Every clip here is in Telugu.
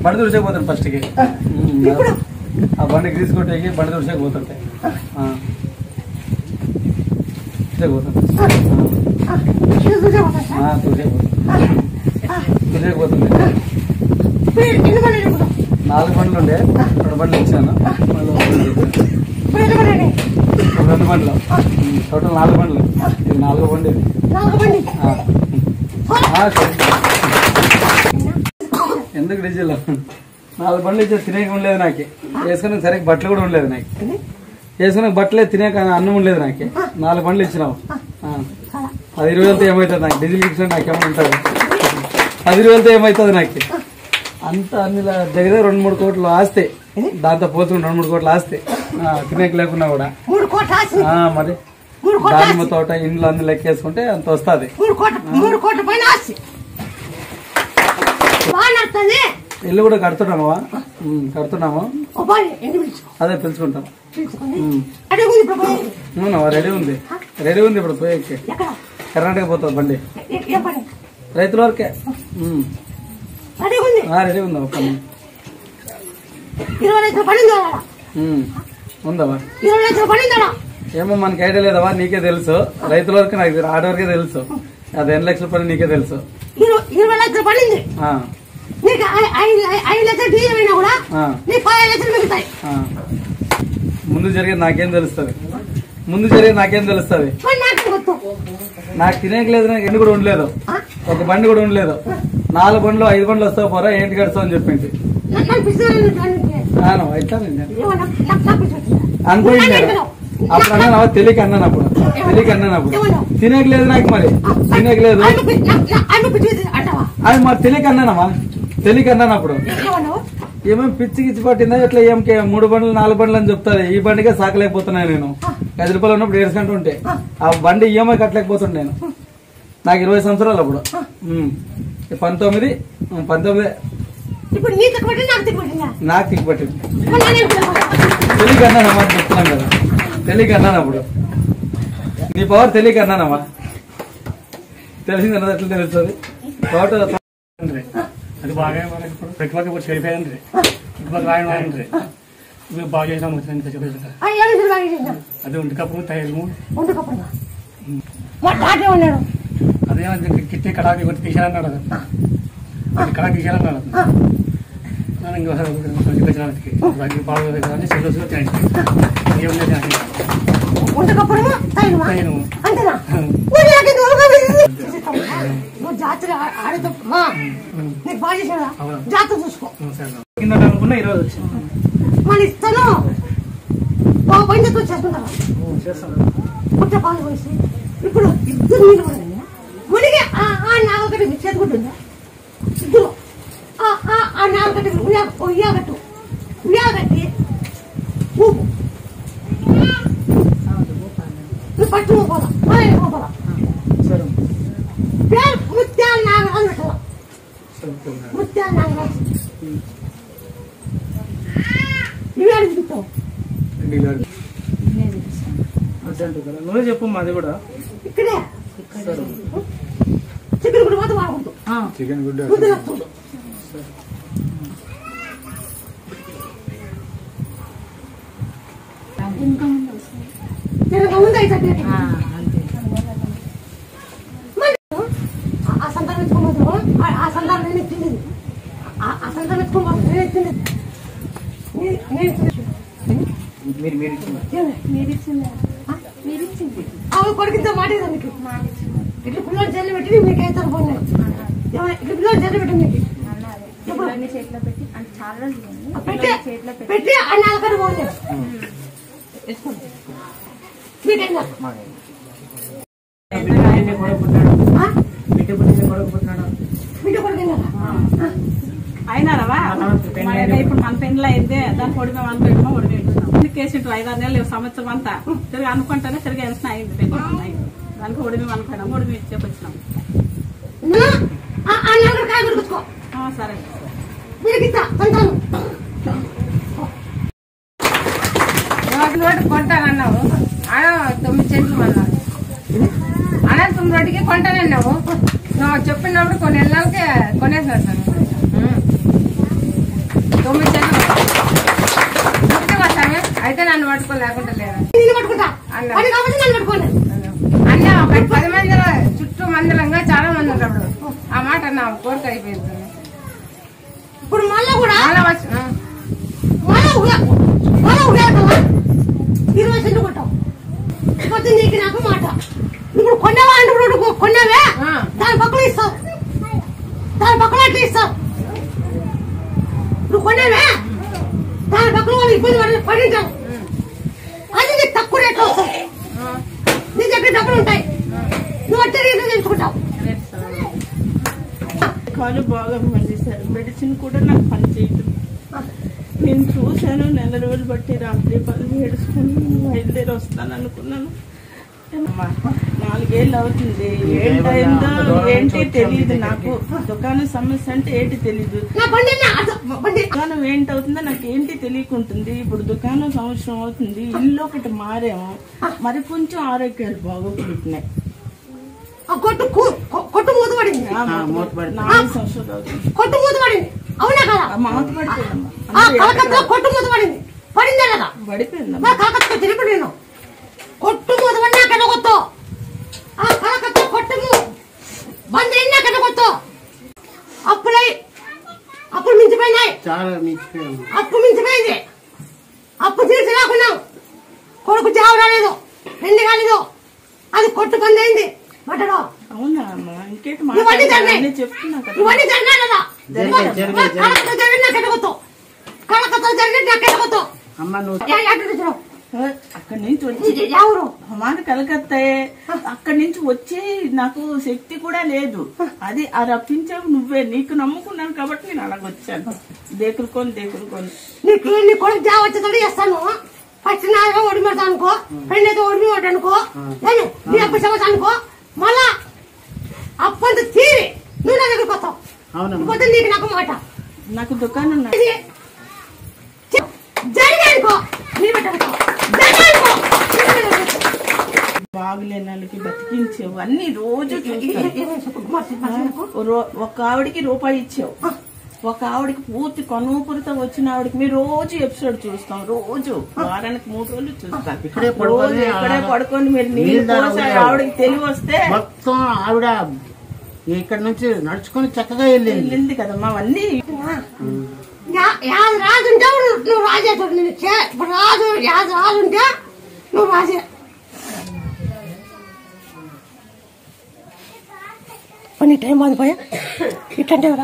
బండి తుడిసేపోతాను ఫస్ట్ కి ఆ బండికి తీసుకొట్టేకి బండి తుడిసేకపోతుంటాయి తుడిసేకపోతుంది 4 బండ్లు ఉండే 2 బండ్లు ఇచ్చాను 2 బండ్లు టోటల్ 4 బండ్లు ఇది 4వ బండి ఎందుకు డీజిల్ 4 బండ్లు ఇచ్చే తినేక ఉండలేదు నాకు వేసుకునే సరిగ్గా బట్టలు కూడా ఉండలేదు నాకు వేసుకునే బట్టలే తినేక అన్నం ఉండలేదు నాకు 4 బండ్లు ఇచ్చినావు 10,000తో ఏమవుతుంది నాకు డీజిల్ ఇచ్చిన నాకేమైనా ఉంటుంది 10,000తో ఏమవుతుంది నాకు అంత అన్ని దగ్గర 2-3 కోట్లు ఆస్తే దాంతో పోతుంది 2-3 కోట్లు ఆస్తే తినేక లేకున్నా కూడా మరి దానిమ్మ తోట ఇండ్లు అన్ని లెక్కేసుకుంటే అంత వస్తుంది ఇల్లు కూడా కడుతున్నామా అదే పిలుచుకుంటాం రెడీ ఉంది ఇప్పుడు పోయి కర్ణాటక పోతుంది బండి రైతుల వరకే రెడీ ఉంది ఒక ఉందవా ఏమో మనకి ఐడియా లేదవా నీకే తెలుసు రైతుల వరకు నాకు ఆడ వరకే తెలుసు అది 2 లక్షల పని నీకే తెలుసు 20 లక్షలు పడింది నీకు 5 లక్షలు డీజిల్ అయినా కూడా నీకు 15 లక్షలు మిగులుతాయి ముందు జరిగేది నాకేం తెలుస్తుంది నాకు తినేకలేదు నాకు ఎన్ని కూడా ఉండలేదు ఒక బండి కూడా ఉండలేదు 4 బండ్లు 5 బండ్లు వస్తావు పోరా ఏంటి కడతావు అని చెప్పింది అనుకోండి అప్పుడు అన్నాను తెలియక అన్నాను తినేకలేదు నాకు మరి తినేకలేదు అది మరి తెలియక అన్నాను అప్పుడు ఏమేమి పిచ్చి గిచ్చి పట్టిందా ఇట్లా ఏం 3 బండ్లు 4 బండ్లు అని చెప్తారు ఈ బండికే సాకలేకపోతున్నాను నేను 10 రూపాయలు ఉన్నప్పుడు 7 గంటలు ఉంటే ఆ బండి ఈఎంఐ కట్టలేకపోతుండే నేను నాకు 20 సంవత్సరాలు అప్పుడు 19 నాకు తిక్కు పట్టింది తెలియక అన్నానమ్మా చెప్తున్నాను కదా తెలియక అన్నాను అప్పుడు నీ పవర్ తెలియక అన్నానమ్మా తెలిసింది అన్నది ఎట్లా తెలుస్తుంది తోట అది బాగా ఇప్పుడు చెడిపోయింది ఇప్పుడు రాయడం ఇప్పుడు బాగా చేసాం అది ఒంటికప్పుడు తయారు అదే కిట్టి కడాకి కొట్టి తీసేయాలన్నాడు అది కడాకి తీసేయాలన్నాడు జాతర జాతర చూసుకో ఈరోజు వచ్చింది మన ఇస్తాను పంచాయతీ చేసుకుంటారా పుట్ట పాలు పోసి ఇప్పుడు 2 నీళ్ళు పడింది మునిగి నాగకట్టి చేతుకుంటుందా 2 ఆ నాగకట్టి ఉయ్యాగట్టి ఊపు పట్టు పోలా పేరు ముత్యాల నాగరాజు పెట్టాల ముత్యాల నాగరాజు ఇవి అడుగుతావు నువ్వే చెప్పు మాది కూడా ఇక్కడే చికెన్ గుడ్డ మాత్రం వాడకూడదు చికెన్ గుడ్డ ముందు అయితే ఆ సంతానం ఎత్తుకోబోతున్నావు ఆ సంతానం నేను ఎత్తింది ఆ సంతానం ఎత్తుకోబోతున్నా నేను ఎత్తింది అవి కొడుకుతో మాటేదా మీకు ఇట్లా పిల్లలు జల్లు పెట్టి మీకు అయితే పోయినాయి ఇట్లా పిల్లలు జల్లు పెట్టి మీకు పెట్టి అన్ని అలకడ పోలేదు మీకేందా బిడ్డ కొడుకు అయినారవా ఇప్పుడు మన పెన్నులు అయితే దాన్ని పొడి మేము అనుకుంటున్నాం ఒడి పెట్టున్నాం కేసు 5-6 నెలలు సంవత్సరం అంతా తిరిగి అనుకుంటేనే తిరిగి వెళ్తున్నా అయింది పెన్ను దానికి ఒడి మేము అనుకున్నాం ఒడి మేము చెప్పొచ్చినాం సరే రోడ్డు కొంటానన్నావు 9 సెంట్లు అన్నావు అనంతం రోడ్డుకి కొంటానన్నావు నువ్వు చెప్పినప్పుడు కొన్ని నెలలకే కొనేసినట్టు నన్ను పట్టుకో లేకుండా లేదా నిన్ను పట్టుకుంటా పని కాబట్టి నన్ను పట్టుకోలేదు అన్న ఒక 10 మంది చుట్టూ మందిరంగా చాలా మంది ఉంటాడు ఆ మాట నా కోరిక అయిపోయింది ఇప్పుడు మళ్ళా కూడా చాలా వచ్చి మళ్ళా 20 సెంట్లు కొట్టావు పోతే నీకు నాకు మాట ఇప్పుడు కొన్నావా అంటే కొన్నావే దాని పక్కన ఇస్తావు దాని పక్కన అట్లా ఇస్తావు నువ్వు కొన్నావే దాని పక్కన వాళ్ళు ఇబ్బంది పడింటావు అది నీకు తక్కువ రేట్లు వస్తాయి నీ దగ్గర డబ్బులు ఉంటాయి నువ్వు అట్టే రేట్లు తెలుసుకుంటావు కాలు బాగా పనిచేశారు మెడిసిన్ కూడా నాకు పని చేయదు నేను చూశాను నెల రోజులు బట్టి రాత్రి పనులు ఏడుచుకుని బయలుదేరి వస్తాను అనుకున్నాను 4 ఏళ్ళు అవుతుంది ఏంటైందో ఏంటి తెలియదు నాకు దుకాణం సమస్య అంటే ఏంటి తెలీదు దుకాణం ఏంటవుతుందో నాకు ఏంటి తెలియకుంటుంది ఇప్పుడు దుకాణం సంవత్సరం అవుతుంది ఇల్లు ఒకటి మారేమో మరి కొంచెం ఆరోగ్యాలు బాగోకుంటున్నాయి కొట్టు మూతపడింది 4 సంవత్సరాలు అవుతుంది కొట్టు మూతపడింది అవునా కదా మాత పడిపోయిందమ్మా కొట్టు మూతపడింది పడిందే కదా పడిపోయిందమ్మా కాకత్తో తిరిగి నేను కొట్టు మూతపడినాకెళ్ళ కొత్తో ఆ కలకత్తో కొట్టు బంద్ అయినాకెళ్ళ కొత్తో అప్పులు మించిపోయినాయి అప్పు మించిపోయింది అప్పు తీర్చి రాకున్నాం కొడుకు జాబు రాలేదు పెళ్లి కాలేదు అది కొట్టు బంద్ అయింది బట్టలో అవునా అమ్మా ఇంకేంటి ఇవన్నీ జరిగినాయి చెప్తున్నా ఇవన్నీ జరిగినాయి కదా కలకత్తో జరిగిన నాకెళ్ళగొత్తో కలకత్తో జరిగిన నాకెళ్ళగొత్తో అక్కడి నుంచి వచ్చి ఎవరు మాట కలకత్తాయే అక్కడి నుంచి వచ్చే నాకు శక్తి కూడా లేదు అది ఆ రప్పించావు నువ్వే నీకు నమ్ముకున్నాను కాబట్టి నేను అలాగొచ్చాను దేకులుకొని నీకు నీ కొడుకు జాబ్ వచ్చేటప్పుడు చేస్తాను పచ్చినాగా ఒడిమెడతా అనుకో పెళ్ళైతే ఒడిమి అనుకో నీ అప్పు సమస్య అనుకో మళ్ళా అప్పంత తీరి నువ్వు నా దగ్గరికి వస్తావు పోతే నీకు నాకు మాట నాకు దుకాణం జరిగానుకో బాగులేని వాళ్ళకి బతికించావు అన్ని రోజు ఒక ఆవిడికి రూపాయి ఇచ్చావు ఒక ఆవిడకి పూర్తి కనుపూరితో వచ్చిన ఆవిడకి మీరు రోజు ఎపిసోడ్ చూస్తాం రోజు వారానికి 3 రోజులు చూస్తాం రోజు ఎక్కడే పడుకొని మీరు నీళ్ళు పోసి ఆవిడకి తెలివి వస్తే మొత్తం ఆవిడ ఇక్కడ నుంచి నడుచుకొని చక్కగా వెళ్ళింది కదమ్మా అవన్నీ రాజు ఉంటే నువ్వు రాజే చూడు ఇప్పుడు రాజు ఉంటే నువ్వు రాజే నీ టైం బాగుంది పోయా ఇట్టంటే ఎవరా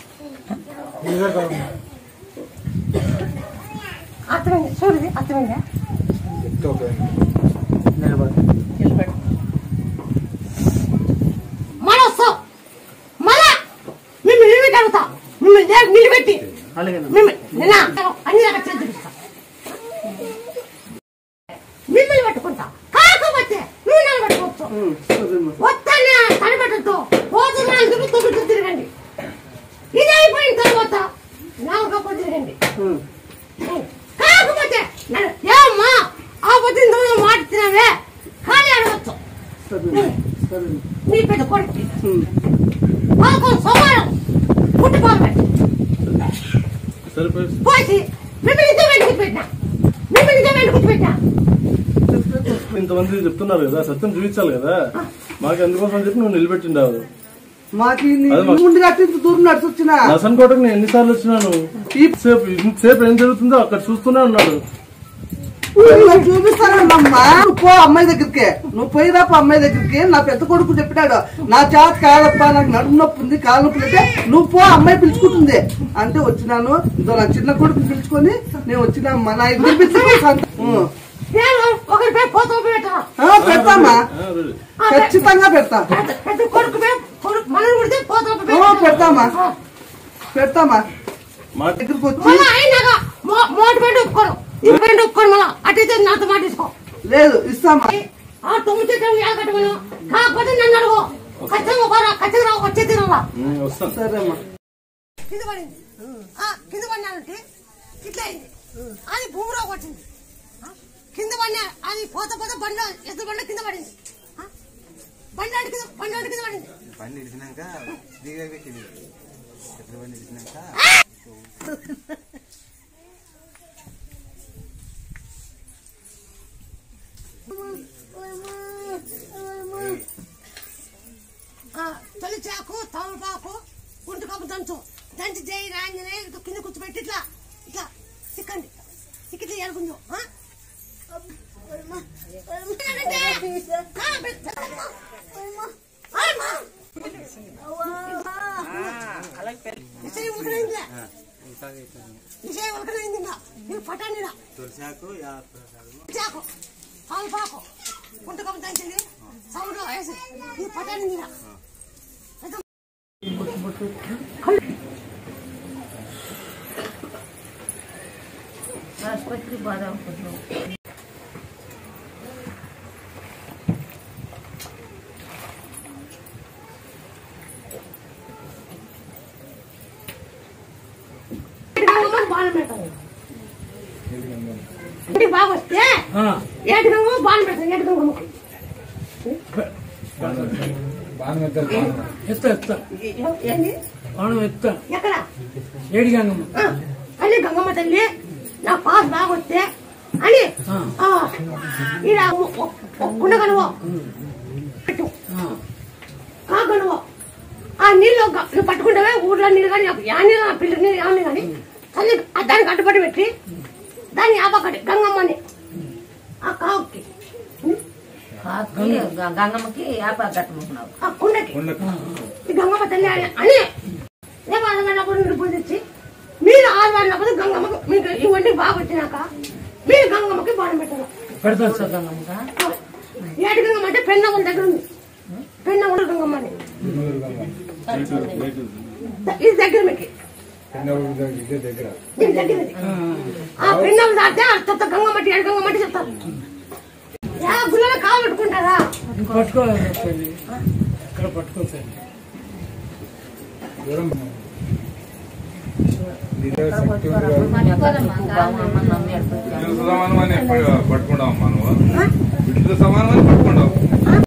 అర్థమైంది చూడు అర్థమైందా మళ్ళీ వస్తావు మళ్ళా మిమ్మల్ని నిలబెట్టి అడుగుతా మిమ్మల్ని నిలబెట్టి అన్ని రకాల చూపిస్తా మిమ్మల్ని పట్టుకుంటా కాకపోతే నువ్వు నిలబెట్టుకోవచ్చు వస్తానే తడిపెట్టద్దు పోతున్నా తిరగండి ఇది అయిపోయిన తర్వాత నాలుగు తిరగండి కాకపోతే ఏమ్మా ఆ పొద్దున్న మాట తినవే ఖాళీ అడగచ్చు నీ పెద్ద కొడుకు మాకు సోమవారం పుట్టుకోవాలి పోసి మిమ్మల్ని వెంటకు పెట్టినా ఇంతమంది చెప్తున్నారు కదా సత్యం చూపించాలి కదా మాకు ఎందుకోసం చెప్పి నువ్వు నిలబెట్టిండావు మాకు ముందుగా దూరం నడిచి వచ్చిన నర్సన్కోటకు నేను ఎన్నిసార్లు వచ్చినాను ఇంతసేపు ఏం జరుగుతుందో అక్కడ చూస్తూనే ఉన్నాడు చూపిస్తానమ్మా నువ్వు పో అమ్మాయి దగ్గరికి నువ్వు పోయిరా అమ్మాయి దగ్గరికి నా పెద్ద కొడుకు చెప్పినాడు నా చేత కాదప్ప నాకు నడుము నొప్పి ఉంది కాలు నొప్పి అంటే నువ్వు పో అమ్మాయి పిలుచుకుంటుంది అంటే వచ్చినాను ఇదో నా చిన్న కొడుకు పిలుచుకొని నేను వచ్చినామ్మా నా ఇద్దరు పెడతామా ఖచ్చితంగా పెడతా పెడతామా మా దగ్గరికి వచ్చి అటైతే నాతో మాట తీసుకో లేదు ఇస్తామా 9 కాకపోతే నన్ను అడుగు ఖచ్చితంగా వచ్చే తినవా సరేమ్మా కింద పడింది కింద పడినానంటే ఇట్లా అయింది అది భూమిలో కొట్టింది కింద పడినా అది పోత బండ ఎదురు బండ కింద పడింది బండి కింద పడింది బండి ఇడిచినాక బండి ఇడిచినాక జై రాంజనే కింద కూర్చోబెట్టి ఇట్లా ఇట్లా సిక్కండి సిక్కితే ఏడుకుందాం పటానిరా చాకు పాకు గుంటకం దంచింది సౌండ్ వేసి ఈ పటాని మీద బాదం ఇంటికి బాగా వస్తే ఏటి గంగమ్మ బాగా పెడతాను ఏటి గంగమ్మకి ఎక్కడ ఏడి గంగమ్మ అని గంగమ్మ తల్లి నా పాస్ బాగా వస్తే అని ఈడ కుండ కనువో పెట్టు కాకనువో ఆ నీళ్ళు నువ్వు పట్టుకుంటావే ఊర్లో నీళ్ళు కానీ యా నీళ్ళు పిల్లల నీళ్ళు ఏమన్నా కానీ తల్లి దానికి అడ్డుపడి పెట్టి దాన్ని ఆపకటి గంగమ్మని ఆ కావుకి గంగమ్మకి ఆపగట్టుకుంటున్నావు ఆ కుండకి ఈ గంగమ్మ తల్లి అని రేపు ఆడవాళ్ళప్పుడు మీరు పూజ తెచ్చి మీరు ఆడవాళ్ళప్పుడు గంగమ్మకి మీకు ఇవన్నీ బాగా వచ్చినాక మీరు గంగమ్మకి బాణం పెట్టారు పెడతాను సార్ గంగమ్మగా ఏటి గంగమ్మ అంటే పెన్నగల దగ్గర ఉంది పెన్నగల గంగమ్మ అని ఇది దగ్గర మీకు ఆ పెన్నగలు దాటితే అర్థ గంగమ్మటి ఏడు గంగమ్మటి చెప్తారు గుళ్ళలో కావు పెట్టుకుంటారా పట్టుకోవాలి ఇక్కడ పట్టుకోవచ్చు సమానమని పట్టుకుంటాం మనం సమానమని పట్టుకుంటాం